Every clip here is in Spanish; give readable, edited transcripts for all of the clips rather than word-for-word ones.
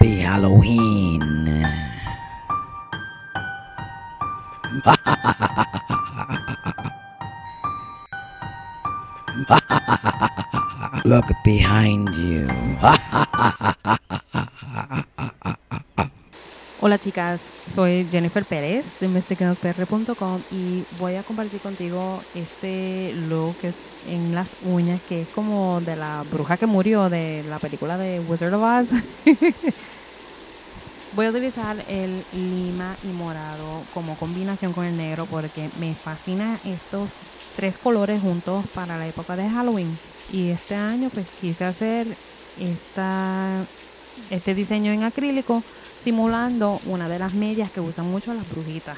Happy Halloween. Look behind you. Hola chicas, soy Jennifer Pérez de investigadospr.com y voy a compartir contigo este look en las uñas que es como de la bruja que murió de la película de Wizard of Oz. Voy a utilizar el lima y morado como combinación con el negro porque me fascinan estos tres colores juntos para la época de Halloween. Y este año pues quise hacer este diseño en acrílico simulando una de las medias que usan mucho las brujitas.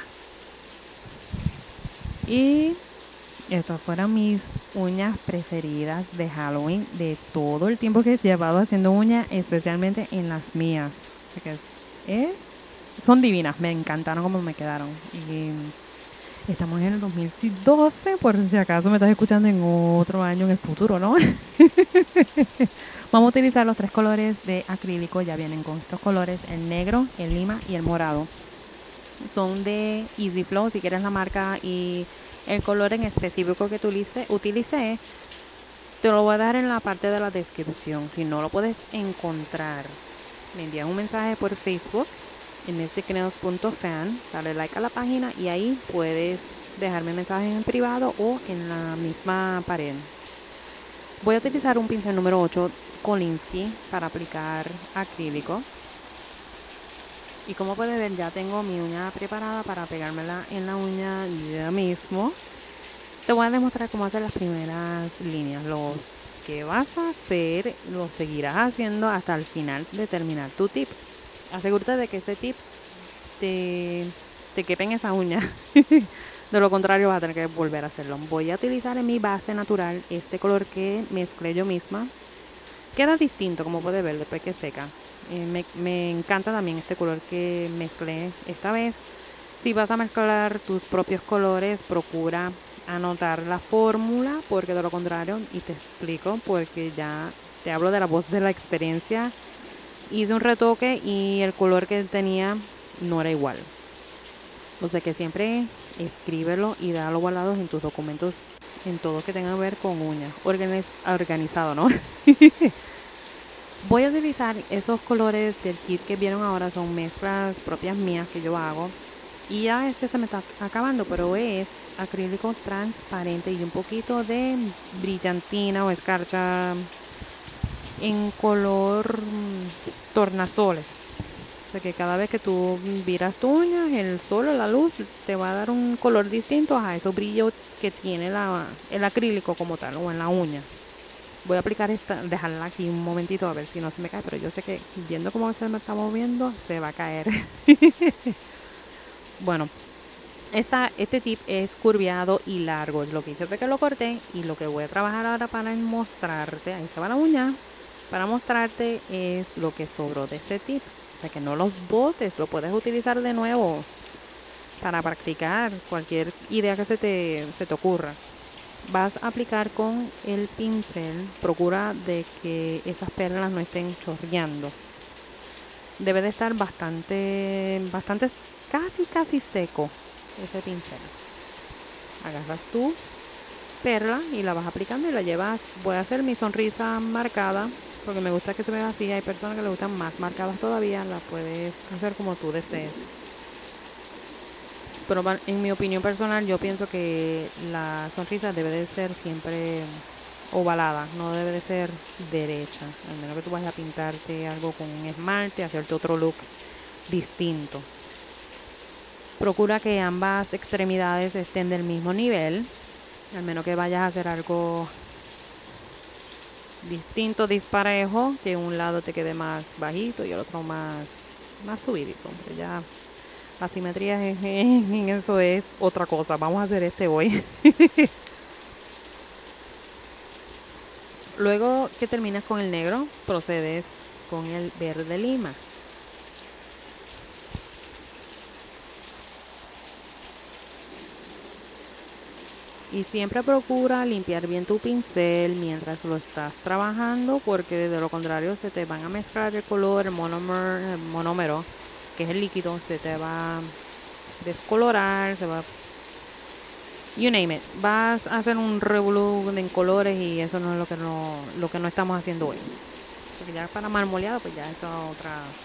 Y estas fueron mis uñas preferidas de Halloween de todo el tiempo que he llevado haciendo uñas, especialmente en las mías. Porque son divinas, me encantaron como me quedaron. Y estamos en el 2012, por si acaso me estás escuchando en otro año en el futuro, ¿no? Vamos a utilizar los tres colores de acrílico, ya vienen con estos colores, el negro, el lima y el morado. Son de Easy Flow, si quieres la marca y el color en específico que utilicé, te lo voy a dar en la parte de la descripción. Si no lo puedes encontrar, me envían un mensaje por Facebook en mysticnails.fan, dale like a la página y ahí puedes dejarme mensaje en privado o en la misma pared. Voy a utilizar un pincel número 8 Kolinsky para aplicar acrílico. Y como puedes ver, ya tengo mi uña preparada para pegármela en la uña ya mismo. Te voy a demostrar cómo hacer las primeras líneas. Los que vas a hacer los seguirás haciendo hasta el final de terminar tu tip. Asegúrate de que ese tip te quepe en esa uña. De lo contrario vas a tener que volver a hacerlo. Voy a utilizar en mi base natural este color que mezclé yo misma. Queda distinto, como puedes ver, después que seca. Me encanta también este color que mezclé esta vez. Si vas a mezclar tus propios colores, procura anotar la fórmula, porque de lo contrario, y te explico, porque ya te hablo de la voz de la experiencia, hice un retoque y el color que tenía no era igual. O sea que siempre escríbelo y dalo guardados en tus documentos, en todo que tenga que ver con uñas. Organizado, ¿no? Voy a utilizar esos colores del kit que vieron ahora, son mezclas propias mías que yo hago. Y ya se me está acabando, pero es acrílico transparente y un poquito de brillantina o escarcha en color tornasoles. O sea que cada vez que tú viras tu uña, el sol o la luz te va a dar un color distinto a esos brillos que tiene el acrílico como tal o en la uña. Voy a aplicar dejarla aquí un momentito a ver si no se me cae, pero yo sé que viendo cómo se me está moviendo, se va a caer. Bueno, este tip es curviado y largo. Lo que hice fue que lo corté y lo que voy a trabajar ahora para mostrarte, ahí se va la uña, para mostrarte es lo que sobró de ese tip. O sea que no los botes, lo puedes utilizar de nuevo para practicar cualquier idea que se te ocurra. Vas a aplicar con el pincel, procura de que esas perlas no estén chorreando. Debe de estar bastante casi seco ese pincel. Agarras tu perla y la vas aplicando y la llevas. Voy a hacer mi sonrisa marcada porque me gusta que se vea así. Hay personas que le gustan más marcadas todavía, la puedes hacer como tú desees. Pero en mi opinión personal, yo pienso que la sonrisa debe de ser siempre ovalada, no debe de ser derecha, al menos que tú vayas a pintarte algo con un esmalte, hacerte otro look distinto. Procura que ambas extremidades estén del mismo nivel, al menos que vayas a hacer algo distinto, disparejo, que un lado te quede más bajito y el otro más subidito. Ya la simetría en eso es otra cosa. Vamos a hacer hoy. Luego que terminas con el negro, procedes con el verde lima. Y siempre procura limpiar bien tu pincel mientras lo estás trabajando, porque de lo contrario se te van a mezclar el color, el monómero, que es el líquido, se te va a descolorar, se va, you name it. Vas a hacer un revolú en colores y eso no es lo que no estamos haciendo hoy. Porque ya para marmoleado, pues ya eso es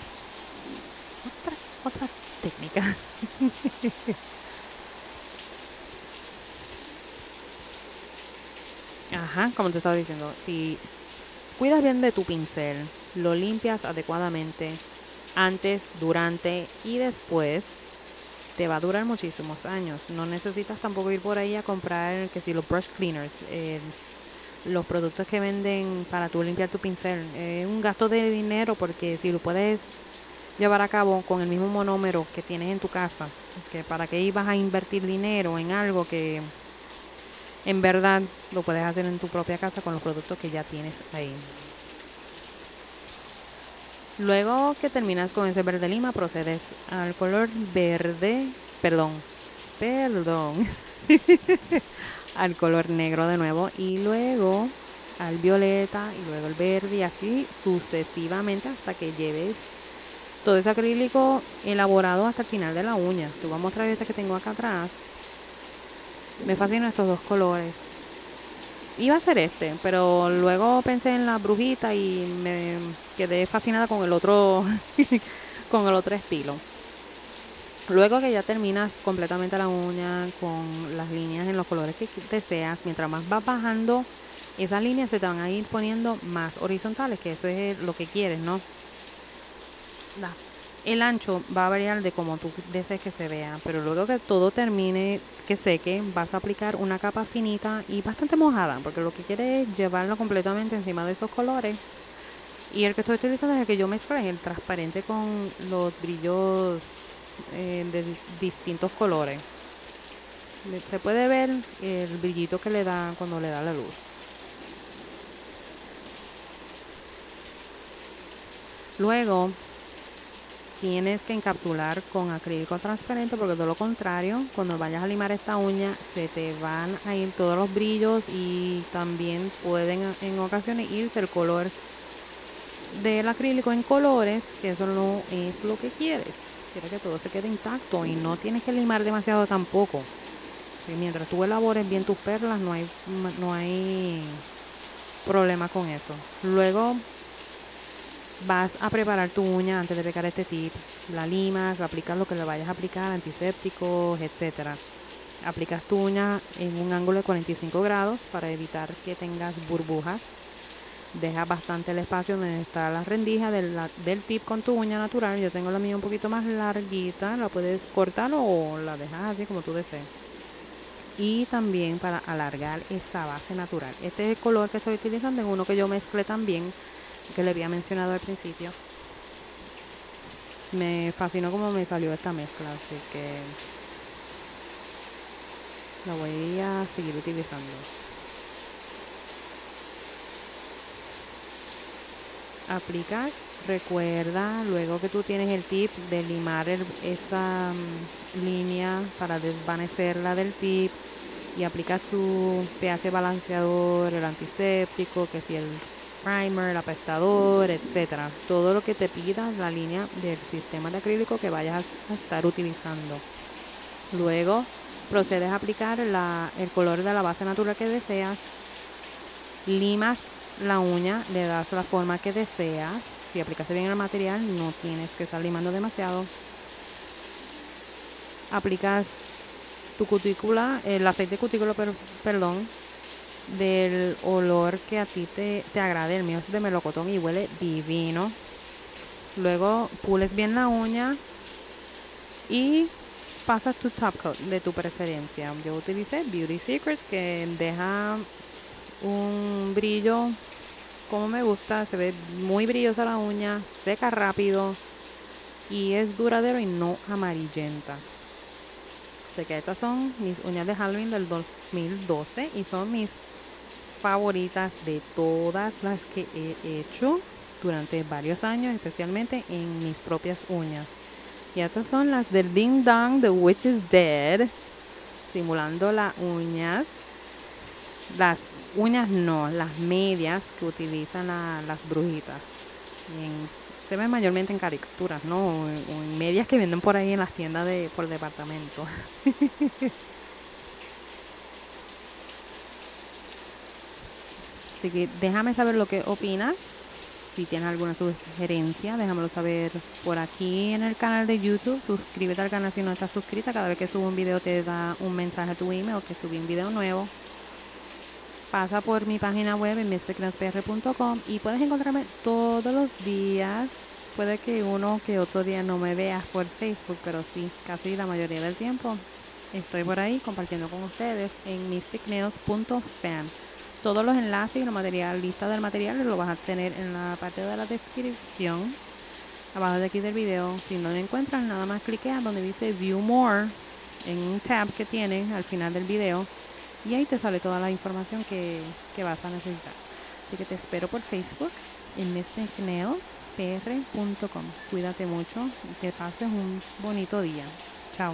otra técnica. Ajá, como te estaba diciendo, si cuidas bien de tu pincel, lo limpias adecuadamente antes, durante y después, te va a durar muchísimos años. No necesitas tampoco ir por ahí a comprar, que si los brush cleaners, los productos que venden para tú limpiar tu pincel. Es un gasto de dinero, porque si lo puedes llevar a cabo con el mismo monómero que tienes en tu casa, es que para qué ibas a invertir dinero en algo que en verdad lo puedes hacer en tu propia casa con los productos que ya tienes ahí. Luego que terminas con ese verde lima, procedes al color verde, perdón, al color negro de nuevo, y luego al violeta, y luego el verde, y así sucesivamente hasta que lleves todo ese acrílico elaborado hasta el final de la uña. Te voy a mostrar este que tengo acá atrás. Me fascinan estos dos colores. Iba a ser este, pero luego pensé en la brujita y me quedé fascinada con el otro con el otro estilo. Luego que ya terminas completamente la uña con las líneas en los colores que deseas, mientras más vas bajando, esas líneas se te van a ir poniendo más horizontales, que eso es lo que quieres, ¿no? El ancho va a variar de como tú desees que se vea, pero luego que todo termine, que seque, vas a aplicar una capa finita y bastante mojada, porque lo que quieres es llevarlo completamente encima de esos colores. Y el que estoy utilizando es el que yo mezclé, el transparente con los brillos de distintos colores. Se puede ver el brillito que le da cuando le da la luz. Luego tienes que encapsular con acrílico transparente, porque de lo contrario, cuando vayas a limar esta uña, se te van a ir todos los brillos y también pueden en ocasiones irse el color del acrílico en colores, que eso no es lo que quieres. Quieres que todo se quede intacto y no tienes que limar demasiado tampoco. Y mientras tú elabores bien tus perlas, no hay problema con eso. Luego vas a preparar tu uña antes de pegar este tip. La limas, aplicas lo que le vayas a aplicar, antisépticos, etcétera. Aplicas tu uña en un ángulo de 45 grados para evitar que tengas burbujas. Deja bastante el espacio donde está la rendija del tip con tu uña natural. Yo tengo la mía un poquito más larguita, la puedes cortar o la dejas así como tú desees. Y también para alargar esa base natural. Este es el color que estoy utilizando, en uno que yo mezclé también, que le había mencionado al principio. Me fascinó cómo me salió esta mezcla, así que la voy a seguir utilizando. Aplicas, recuerda luego que tú tienes el tip de limar esa línea para desvanecerla del tip, y aplicas tu pH balanceador, el antiséptico, que si el primer, el apestador, etcétera, todo lo que te pida la línea del sistema de acrílico que vayas a estar utilizando. Luego procedes a aplicar el color de la base natural que deseas, limas la uña, le das la forma que deseas. Si aplicaste bien el material, no tienes que estar limando demasiado. Aplicas tu cutícula, el aceite de cutícula, perdón, del olor que a ti te agrade. El mío es de melocotón y huele divino. Luego pules bien la uña y pasas tu top coat de tu preferencia. Yo utilicé Beauty Secrets, que deja un brillo como me gusta, se ve muy brillosa la uña, seca rápido y es duradero y no amarillenta. Sé que estas son mis uñas de Halloween del 2012 y son mis favoritas de todas las que he hecho durante varios años, especialmente en mis propias uñas. Y estas son las del Ding Dong The Witch is Dead, simulando las uñas Las uñas no, las medias que utilizan las brujitas. Se ven mayormente en caricaturas, ¿no? O en medias que venden por ahí en las tiendas por departamento. Así que déjame saber lo que opinas. Si tienes alguna sugerencia, déjamelo saber por aquí en el canal de YouTube. Suscríbete al canal si no estás suscrita. Cada vez que subo un video te da un mensaje a tu email que subí un video nuevo. Pasa por mi página web en mrcnespr.com y puedes encontrarme todos los días. Puede que uno que otro día no me veas por Facebook, pero sí, casi la mayoría del tiempo estoy por ahí compartiendo con ustedes en mysticnails.fan. Todos los enlaces y la lista del material lo vas a tener en la parte de la descripción, abajo de aquí del video. Si no lo encuentras, nada más cliquea donde dice View More, en un tab que tiene al final del video, y ahí te sale toda la información que vas a necesitar. Así que te espero por Facebook en mysticnailspr.com. Cuídate mucho y que pases un bonito día. Chao.